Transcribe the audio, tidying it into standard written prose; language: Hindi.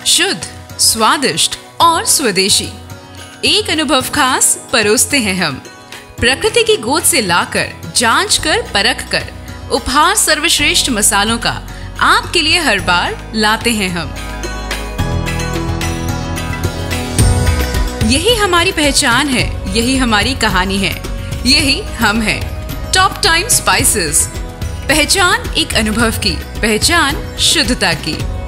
शुद्ध, स्वादिष्ट और स्वदेशी। एक अनुभव खास परोसते हैं हम, प्रकृति की गोद से लाकर, जांच कर, परख कर, उपहार सर्वश्रेष्ठ मसालों का आपके लिए हर बार लाते हैं हम। यही हमारी पहचान है, यही हमारी कहानी है, यही हम हैं, टॉप टाइम स्पाइसेस। पहचान एक अनुभव की, पहचान शुद्धता की।